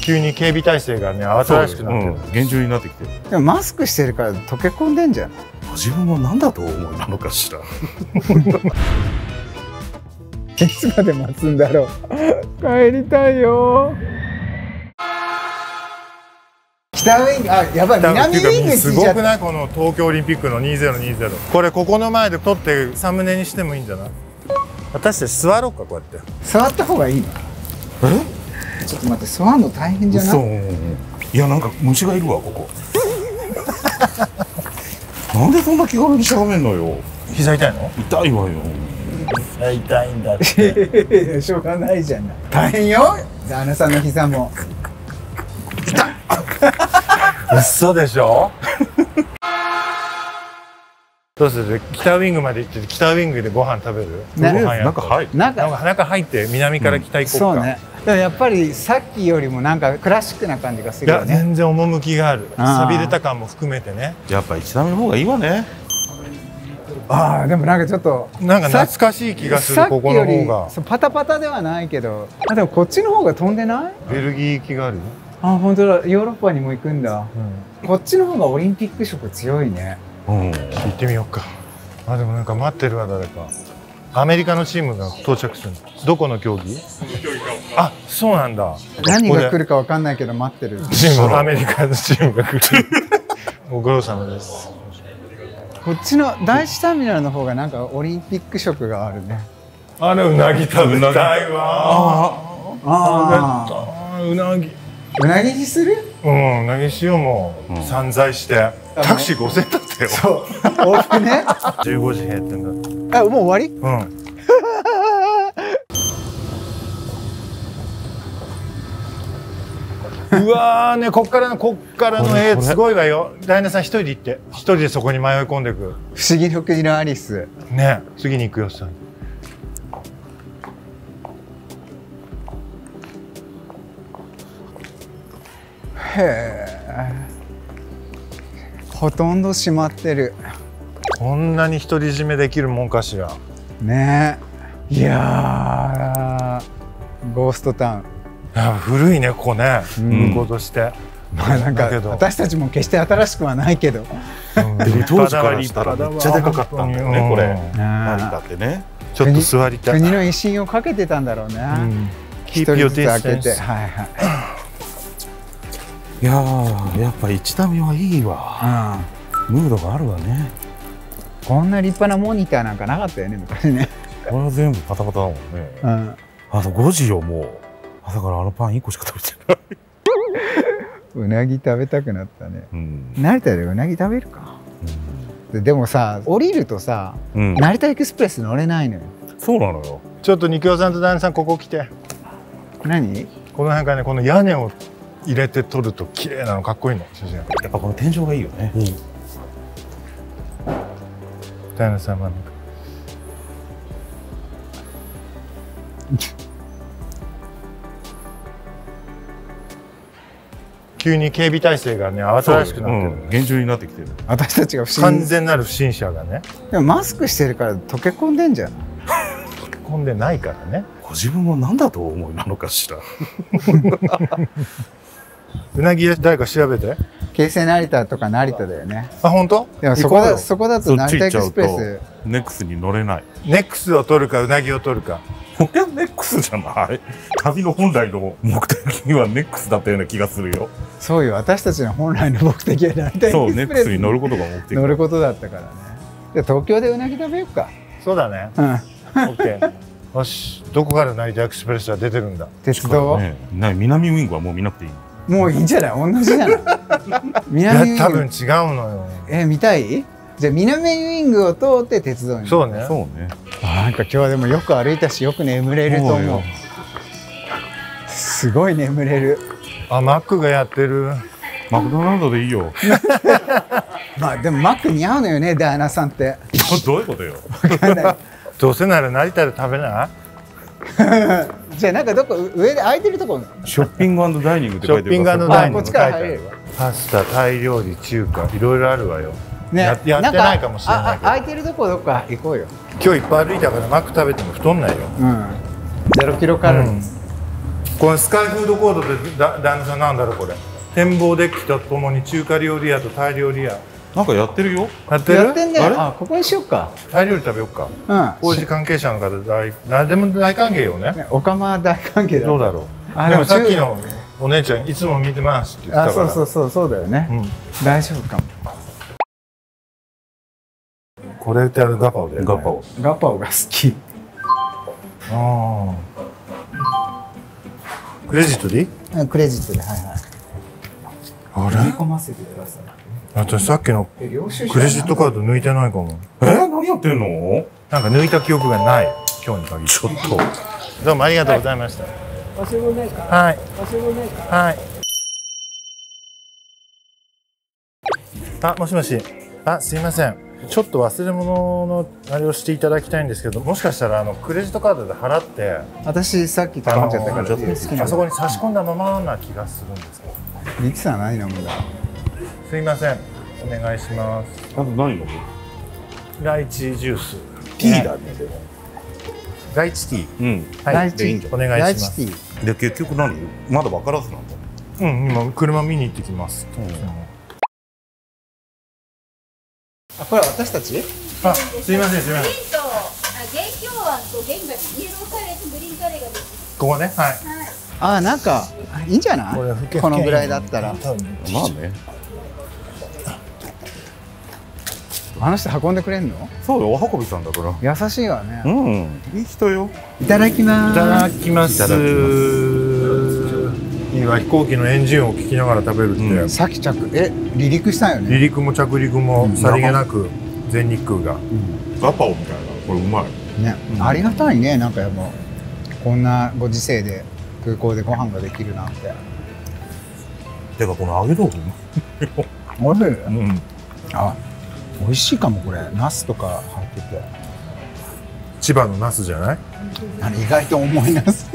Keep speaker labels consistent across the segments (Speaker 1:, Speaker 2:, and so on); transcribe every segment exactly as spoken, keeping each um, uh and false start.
Speaker 1: 急に警備体制がね慌ただしくなってる、
Speaker 2: うん、厳重になってきてる。
Speaker 3: でもマスクしてるから溶け込んでんじゃん。
Speaker 2: 自分は何だと思いなのかしら。
Speaker 3: いつまで待つんだろう。帰りたいよ。北ウイング、あ、やばい、南ウイング
Speaker 1: すごくない？この東京オリンピックのにせんにじゅう。これここの前で撮ってサムネにしてもいいんじゃない？私たち座ろうか、こうやって。
Speaker 3: 座った方がいいの？
Speaker 2: え？
Speaker 3: ちょっと待って、座るの大変じゃない？
Speaker 2: そう。いや、なんか虫がいるわ、ここ。なんでそんな気軽にしゃがめんのよ。
Speaker 1: 膝痛いの？
Speaker 2: 痛いわよ。
Speaker 1: 痛いんだって。
Speaker 3: しょうがないじゃない。大変よ。旦那さんの膝も。
Speaker 1: 嘘でしょ。どうする？北ウイングまで行って北ウイングでご飯食べる？
Speaker 3: ね、
Speaker 1: ご飯や
Speaker 2: 中入る？
Speaker 3: 中
Speaker 1: 中入って南から北行こうか。
Speaker 3: そうね。でもやっぱりさっきよりもなんかクラシックな感じがするよね。
Speaker 1: いや全然趣がある。錆びれた感も含めてね。
Speaker 2: やっぱ一段目の方がいいわね。
Speaker 3: ああ、でもなんかちょっと
Speaker 1: なんか懐かしい気がする。ここの方が
Speaker 3: そうパタパタではないけど、あ、でもこっちの方が飛んでない？
Speaker 1: ベルギー行きがあるよ。
Speaker 3: あ、本当だ。ヨーロッパにも行くんだ。
Speaker 1: うん、
Speaker 3: こっちの方がオリンピック色強いね。
Speaker 2: うん、
Speaker 1: 行ってみようか。あ、でもなんか待ってるわ、誰か。アメリカのチームが到着するの。どこの競技？あ、そうなんだ。
Speaker 3: 何が来るかわかんないけど待ってる。
Speaker 1: チーム、アメリカのチームが来る。ご苦労様です。
Speaker 3: こっちの第一ターミナルの方がなんかオリンピック色があるね。
Speaker 1: あれうなぎ食べたいわ。
Speaker 3: ああ、
Speaker 1: うなぎ。
Speaker 3: うなぎにする？
Speaker 1: うん、うなぎしようもう散財して。タクシーごせんえんだったよ。
Speaker 3: そう。往復ね。
Speaker 1: じゅうごじ閉店だ。
Speaker 3: あ、もう終わり？
Speaker 1: うん。うわーね、こっからのこっからの絵すごいわよ。ダイナさん一人で行って、一人でそこに迷い込んでいく。
Speaker 3: 不思議の国のアリス。
Speaker 1: ね、次に行くよさん。
Speaker 3: へえ。ほとんど閉まってる。
Speaker 1: こんなに独り占めできるもんかしら。
Speaker 3: ねえ。いやー、ゴーストタウン。
Speaker 1: いや古いね、ここね、向こうとして。
Speaker 3: まあなんか私たちも決して新しくはないけど、
Speaker 2: 当時からしたらめっちゃでかかったんだよね、これ。成田ってね。
Speaker 1: ちょっと座りたい。
Speaker 3: 国の威信をかけてたんだろうね。
Speaker 1: 一人ずつ開けて。
Speaker 3: はいはい。
Speaker 2: いやー、やっぱ一段目はいいわ。ムードがあるわね。
Speaker 3: こんな立派なモニターなんかなかったよね、昔ね。
Speaker 2: これは全部パタパタだもんね。うん。あとごじよ、もう。朝からあのパンいっこしか食べてない。
Speaker 3: うなぎ食べたくなったね。成田でうなぎ食べるか。でもさ、降りるとさ、成田エクスプレス乗れないのよ。
Speaker 2: そうなのよ。
Speaker 1: ちょっと肉代さんと旦那さん、ここ来て。
Speaker 3: 何？こ
Speaker 1: の辺からね、この屋根を入れて撮ると綺麗なの、かっこいいの。
Speaker 2: やっぱこの天井がいいよね。
Speaker 1: 旦那さん真ん中。急に警備体制がね慌ただしくなってる、
Speaker 2: うん、厳重になってきてる。
Speaker 3: 私たちが不審
Speaker 1: 完全なる不審者がね。
Speaker 3: でもマスクしてるから溶け込んでんじゃん。
Speaker 1: 溶け込んでないからね。
Speaker 2: ご自分は何だとお思いなのかしら。
Speaker 1: うなぎ誰か調べて。
Speaker 3: 京成成田とか成田だよね。
Speaker 1: あ、本当？
Speaker 3: でもそこだそこだと成田エクスプレス。
Speaker 2: ネックスに乗れない。
Speaker 1: ネックスを取るかうなぎを取るか。
Speaker 2: これはネックスじゃない。旅の本来の目的はネックスだったような気がするよ。
Speaker 3: そうよ、私たちの本来の目的は成田エクスプレス。
Speaker 2: そう、ネックスに乗ることが目的。
Speaker 3: 乗ることだったからね。で東京でうなぎ食べようか。
Speaker 1: そうだね。うん。オッケー。よし、どこから成田エクスプレスは出てるんだ。
Speaker 3: 鉄道。
Speaker 2: ね、な南ウイングはもう見なくていい。
Speaker 3: もういいんじゃない？同じじゃない。南ウイング。
Speaker 1: 多分違うのよ。
Speaker 3: え、見たい？じゃあ南ウイングを通って鉄道に。
Speaker 1: そうね。
Speaker 2: そうね。
Speaker 3: あ、なんか今日はでもよく歩いたしよく眠れると思う。すごい眠れる。
Speaker 1: あ、マックがやってる。
Speaker 2: マクドナルドでいいよ。
Speaker 3: まあでもマック似合うのよね、ダイナさんって。
Speaker 2: どういうことよ。
Speaker 3: わかんない。
Speaker 1: どうせなら成田で食べない？
Speaker 3: じゃあなんかどこ上で空いてるとこ。
Speaker 2: ショッピング&ダイニングって書いてる。
Speaker 1: ショッピング&ダイニング
Speaker 3: こっちから入れる。
Speaker 1: パスタ、タイ料理、中華、いろいろあるわよ。
Speaker 3: ね、
Speaker 1: や, やってないかもしれないけど。
Speaker 3: 空いてるとこどっか行こうよ。
Speaker 1: 今日いっぱい歩いたからマック食べても太んないよ。
Speaker 3: うん。ゼロキロカロリー。
Speaker 1: これスカイフードコートでだ旦那さんなんだろうこれ。展望デッキとともに中華料理屋とタイ料理屋。
Speaker 2: なんかやってるよ。
Speaker 1: やってる？
Speaker 3: やってんね。あ、ここにしよっか。
Speaker 1: タイ料理食べようか。
Speaker 3: うん。
Speaker 1: 工事関係者の方大何でも大歓迎よね。
Speaker 3: おかま大歓迎だ。
Speaker 1: どうだろう。あ、でもさっきのお姉ちゃんいつも見てますって言ってたから。
Speaker 3: あ、そうそうそうそうだよね。うん、大丈夫かも。
Speaker 1: これってあれガパオだよね。
Speaker 2: ガパオ。
Speaker 3: ガパオが好き。
Speaker 1: ああ。クレジットでいい？
Speaker 3: クレジットで、はいはい。
Speaker 1: あれ？
Speaker 3: 振り込ませてください。
Speaker 1: 私さっきのクレジットカード抜いてないかも。
Speaker 2: えー、何やってんの？
Speaker 1: なんか抜いた記憶がない。今日に限り。ちょっと。どうもありがとうございました。
Speaker 4: 忘れ物ないか？
Speaker 1: はい。
Speaker 4: 忘れ物ないか？
Speaker 1: はい。あ、もしもし。あ、すいません。ちょっと忘れ物のあれをしていただきたいんですけど、もしかしたらあのクレジットカードで払って、
Speaker 3: 私さっき頼んじゃったから、
Speaker 1: あそこに差し込んだままな気がするんですけど。
Speaker 3: リキさん何飲むんだ？
Speaker 1: すいません。お願いします。
Speaker 2: あと何飲む？
Speaker 1: ライチジュース。
Speaker 2: ティーだね。でも
Speaker 1: ライチティー。
Speaker 2: うん。
Speaker 1: はい。お願いします。
Speaker 2: で結局何？まだ分からずなんだ。
Speaker 1: うん、今車見に行ってきます。
Speaker 3: あ、これ私たち？
Speaker 1: あ、すいませんすいません。ここね、はい。
Speaker 3: あ、なんかいいんじゃない？このぐらいだったら。まあ
Speaker 2: ね。
Speaker 3: あの人運んでくれんの？
Speaker 2: そうよ、お運びさんだから。
Speaker 3: 優しいわね。
Speaker 2: うん、いい人よ。
Speaker 3: いただきます。
Speaker 1: いただきます。いいわ、飛行機のエンジンを聞きながら食べるって。うん、
Speaker 3: さっき着え離陸したよね。
Speaker 1: 離陸も着陸もさりげなく全日空が。うん、
Speaker 2: ガパオみたいな、これうまい。
Speaker 3: ね、うん、ありがたいね、なんかやっぱこんなご時世で空港でご飯ができるなんて。
Speaker 2: てかこの揚げ豆腐。
Speaker 3: おいしい。
Speaker 2: うん。
Speaker 3: あ。美味しいかもこれ。ナスとか入ってて。
Speaker 1: 千葉のナスじゃない？
Speaker 3: あれ意外と重いナス。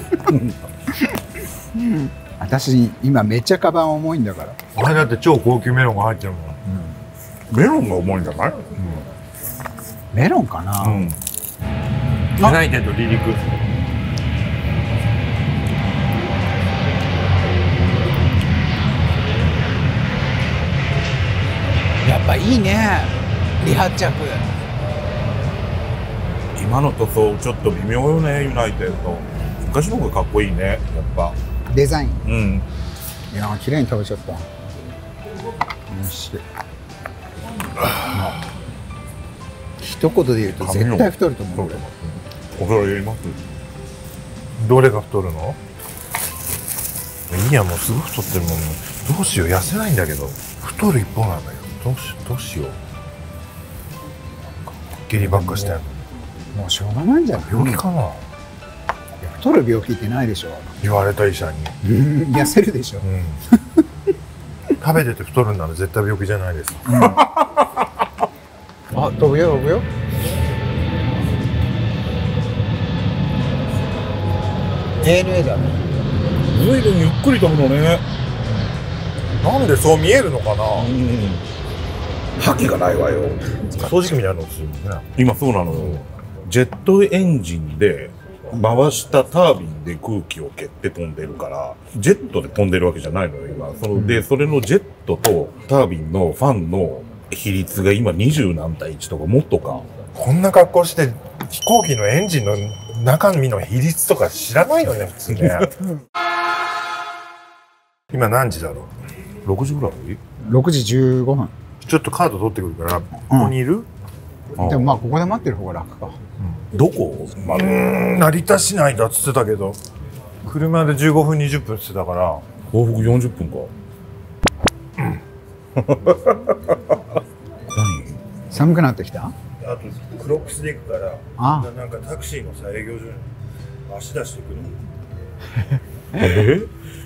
Speaker 3: 私今めっちゃカバン重いんだから。
Speaker 1: あれだって超高級メロンが入ってるもん。
Speaker 2: うん、メロンが重いんじゃない？うん、
Speaker 3: メロンかな。うん。
Speaker 1: ユナイテッド離陸。
Speaker 3: やっぱいいね、離発着。
Speaker 2: 今の塗装ちょっと微妙よね、ユナイテッド。昔の方がかっこいいね、やっぱ。
Speaker 3: デザイン。
Speaker 2: うん。
Speaker 3: いや、綺麗に食べちゃった。おいしい。一言で言うと絶対太ると思う。
Speaker 2: お風呂入れます。
Speaker 1: どれが太るの？いいや、もうすごい太ってるもん。どうしよう、痩せないんだけど太る一方なんだよ。どうしどうしよう。下痢ばっかしてんの。
Speaker 3: もうしょうがないんじゃない？
Speaker 1: 病気かな。
Speaker 3: 太る病気ってないでしょ。
Speaker 1: 言われた医者に。
Speaker 3: 痩せるでしょ。うん、
Speaker 1: 食べてて太るんなら絶対病気じゃないです。うん、
Speaker 3: あ、飛ぶよ飛ぶよ。エーエヌエー だね。
Speaker 2: ずいぶんゆっくり飛ぶのね。
Speaker 1: なんでそう見えるのかな。うん、
Speaker 2: 覇気がないわよ。
Speaker 1: 掃除機みたいなのするね。
Speaker 2: 今そうなのよ。ジェットエンジンで回したタービンで空気を蹴って飛んでるから、ジェットで飛んでるわけじゃないのよ今。そので、それのジェットとタービンのファンの比率が今二十何対一とかもっとか。
Speaker 1: こんな格好して飛行機のエンジンの中身の比率とか知らないよね普通ね。今何時だろ
Speaker 2: う？ろくじぐらい？
Speaker 3: ろくじじゅうごふん。
Speaker 1: ちょっとカード取ってくるから、ここにいる？
Speaker 3: うん、でもまあここで待ってる方が楽か。
Speaker 2: うん、どこ？
Speaker 1: まあ、成田市内だっつってたけど、車でじゅうごふんにじゅっぷんって言ってたから。
Speaker 2: 往復よんじゅっぷんか。うん。何？
Speaker 3: 寒くなってきた？
Speaker 1: あとクロックスで行くから、ああ、なんかタクシーのさ営業所に足出していくの。
Speaker 2: え？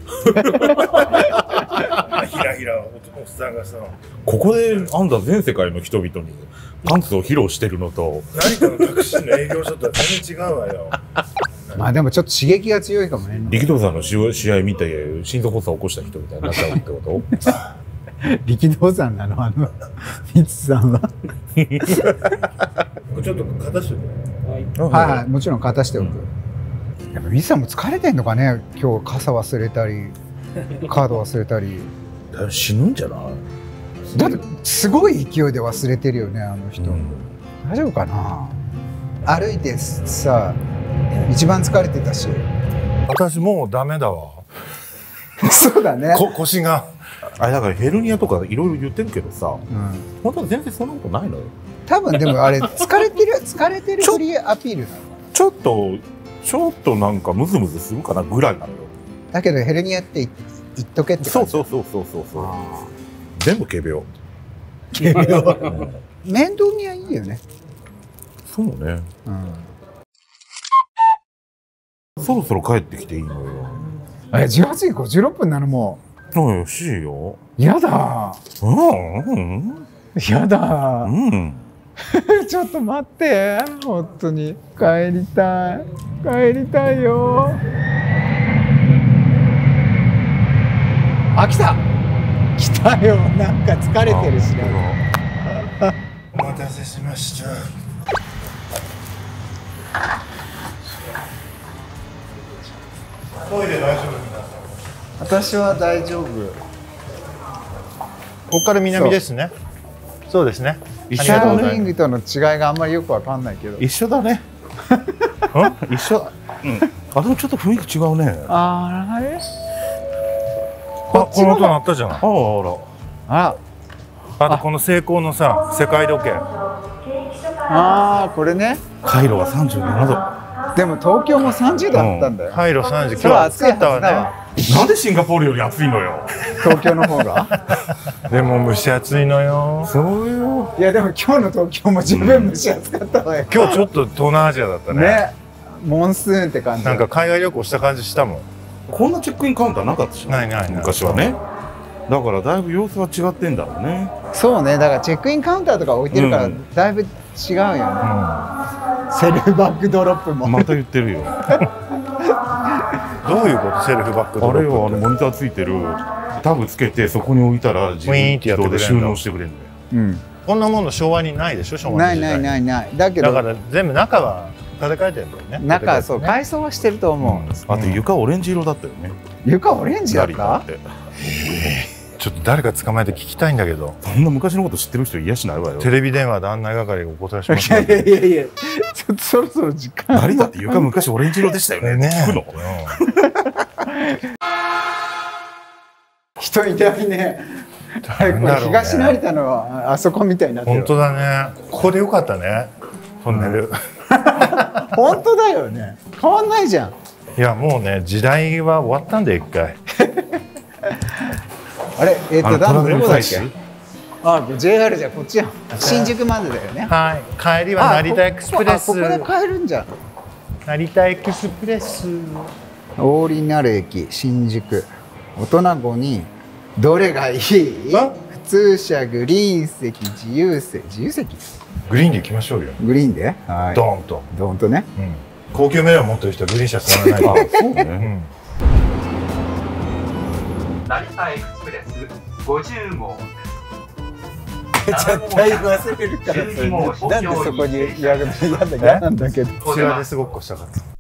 Speaker 1: ひらひらおっさんがさ、
Speaker 2: ここであんた全世界の人々にパンツを披露してるのと
Speaker 1: 何かのタクシーの営業所とは全然違うわよ。
Speaker 3: まあでもちょっと刺激が強いかもね。
Speaker 2: 力道山の試合見て心臓発作を起こした人みたいになっちゃうってこと？
Speaker 3: 力道山なのあのミツさんは。
Speaker 1: ちょっと片しておく。
Speaker 3: はいはい、もちろん片しておく。 やっぱウィさんも疲れてんのかね、今日傘忘れたりカード忘れたり。
Speaker 2: だいぶ死ぬんじゃない？
Speaker 3: だってすごい勢いで忘れてるよねあの人、うん、大丈夫かな。歩いてさ一番疲れてたし。
Speaker 1: 私もうダメだわ
Speaker 3: そうだね。
Speaker 1: こ腰が
Speaker 2: あれだからヘルニアとかいろいろ言ってるけどさ、うん、本当は全然そんなことないのよ。多
Speaker 3: 分でもあれ疲れてる疲れてるフリーアピールなの。
Speaker 2: ちょっとちょっとなんかムズムズするかなぐらいなのよ。
Speaker 3: だけどヘルニアって言っとけって感じ。
Speaker 2: そうそうそうそうそうそう。全部仮病。
Speaker 3: 仮病。面倒見はいいよね。
Speaker 2: そうね。うん。そろそろ帰ってきていいのよ。
Speaker 3: え、じゅうはちじごじゅうろっぷんなのも
Speaker 2: う。うん、よしいよ。
Speaker 3: やだ。
Speaker 2: うん、うん。
Speaker 3: やだ。
Speaker 2: うん。
Speaker 3: ちょっと待って、本当に帰りたい。帰りたいよ。あ、来た。来たよ。なんか疲れてるしね。
Speaker 1: お待たせしました。トイレ大丈夫？
Speaker 3: 私は大丈夫。
Speaker 1: ここから南ですね。そうですね。
Speaker 3: シャーリングとの違いがあんまりよくわかんないけど。
Speaker 2: 一緒だね。一緒。うん。あ、でもちょっと雰囲気違うね。
Speaker 3: ああ、あれ？
Speaker 1: あ、この音鳴ったじゃない。
Speaker 2: ああ、あら。
Speaker 3: あ、
Speaker 1: あとこの成功のさ、世界時計。
Speaker 3: ああ、これね。
Speaker 2: カイロはさんじゅうななど。
Speaker 3: でも東京もさんじゅうどあったんだよ。
Speaker 1: カイロさんじゅう。今日は暑かったわね。
Speaker 2: なんでシンガポールより暑いのよ。
Speaker 3: 東京の方が。
Speaker 1: でも蒸し暑いのよ。
Speaker 3: そうよ。いやでも今日の東京も十分蒸し暑かったわよ。
Speaker 1: 今日ちょっと東南アジアだったね。
Speaker 3: ね。モンスーンって感じ。
Speaker 1: なんか海外旅行した感じしたもん。
Speaker 2: こんなチェックインカウンターなかったし。
Speaker 1: ないないない。
Speaker 2: 昔はね。だからだいぶ様子は違ってんだろうね。
Speaker 3: そうね。だからチェックインカウンターとか置いてるからだいぶ違うよね。セルフバッグドロップも。
Speaker 2: また言ってるよ。
Speaker 1: どういうことセルフバッグドロップ？
Speaker 2: あれはあのモニターついてるタブつけてそこに置いたら自分で収納してくれるんだよ。
Speaker 3: うん。
Speaker 1: こんなもの昭和にないでしょ？昭和
Speaker 3: ないないないない。だけど
Speaker 1: だから全部中は建て替えてるんだよね。
Speaker 3: 中はそう改装はしてると思う。
Speaker 2: あと床オレンジ色だったよね。
Speaker 3: 床オレンジだった？
Speaker 1: ちょっと誰か捕まえて聞きたいんだけど。
Speaker 2: そんな昔のこと知ってる人いやしないわよ。
Speaker 1: テレビ電話で案内係がお答えします。
Speaker 3: いやいやいやいや、ちょっとそろそろ時間。
Speaker 2: 成田って床昔オレンジ色でしたよね。
Speaker 1: ね
Speaker 2: 聞くの？
Speaker 3: 人いないね。これ東成田のあそこみたいになってる。
Speaker 1: 本当だね。ここでよかったね。トンネル。
Speaker 3: 本当だよね。変わんないじゃん。
Speaker 1: いやもうね時代は終わったんだよ一回。
Speaker 3: あれ、えっと、どこだっけ。あ、ジェイアール じゃ、こっちや。新宿までだよね。
Speaker 1: はい、帰りは成田エクスプレス。
Speaker 3: ここで帰るんじゃん。
Speaker 1: 成田エクスプレス。
Speaker 3: 大リナル駅、新宿。大人ごにん。どれがいい。普通車、グリーン席、自由席、自由席。
Speaker 1: グリーンで行きましょうよ。
Speaker 3: グリーンで。はい。
Speaker 1: ドーンと。
Speaker 3: ドーンとね。
Speaker 1: うん、高級メロン持ってる人はグリーン車座らないと。
Speaker 2: そうね。
Speaker 5: 成田エクスプレスごじゅうごう
Speaker 3: 絶対忘れるから。なんでそこにやるの嫌なんだけど。
Speaker 1: こちらですごっこしたかった。